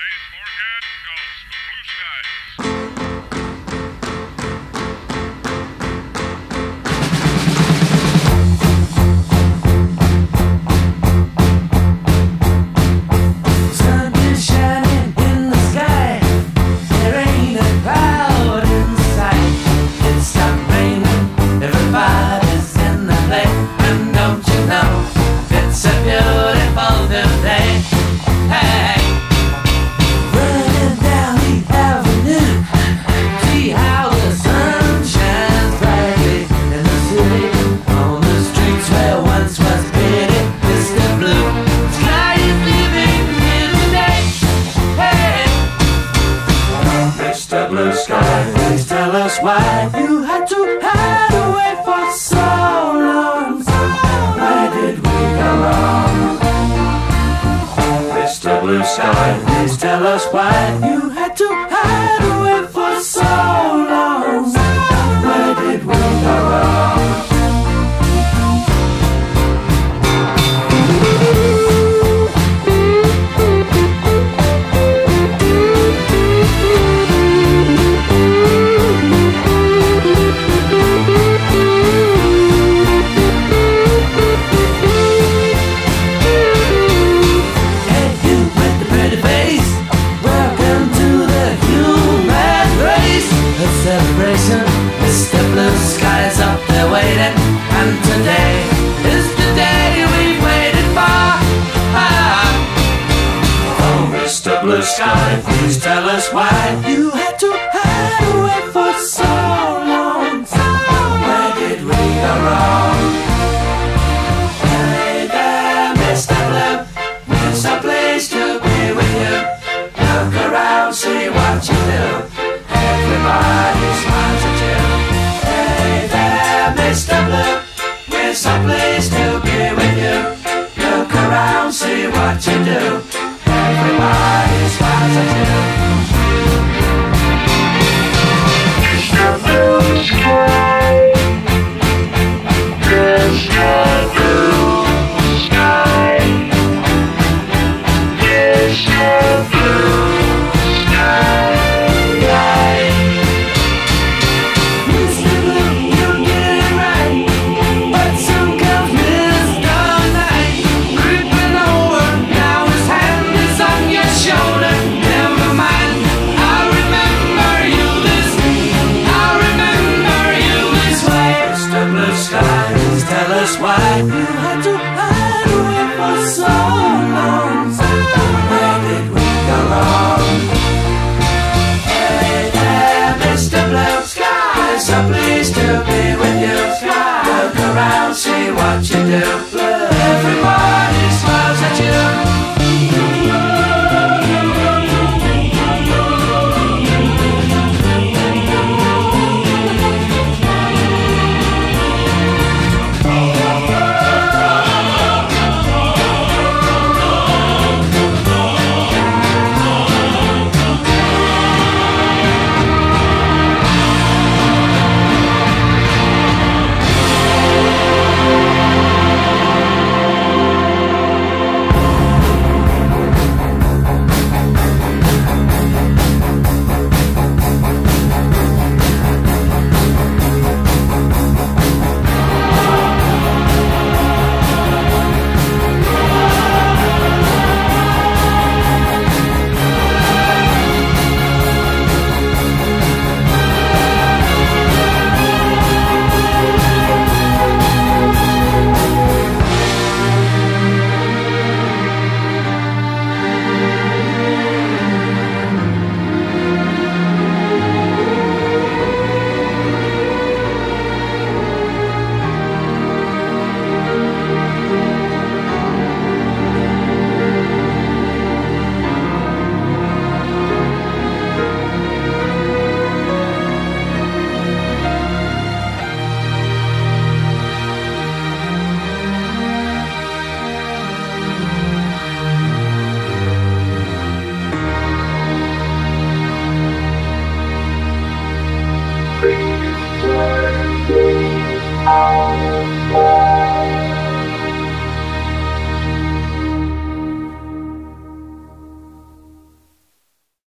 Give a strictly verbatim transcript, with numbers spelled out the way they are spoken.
Blue sky, please tell us why you had to hide away for so long. Where did we go wrong? Mister Blue Sky, please tell us why you had to hide away for so long. Where did we go wrong? Celebration, Mister Blue Sky's up there waiting, and today is the day we've waited for. Ah. Oh, Mister Blue Sky, please tell us why you had to hide away for so long. Where did we go wrong? Hey there, Mister Blue, it's a place to be with you. Look around, see what you do. Everybody smiles at you. Hey there, Mister Blue, we're someplace to be with you. Look around, see what you do. Everybody smiles at you. Mister Blue Sky, Mister Blue Sky, Mister Blue Sky. Why you had to hide away for so long? Where did we go wrong? Hey there, Mister Blue Sky, so pleased to be with you. Look around, see what you do.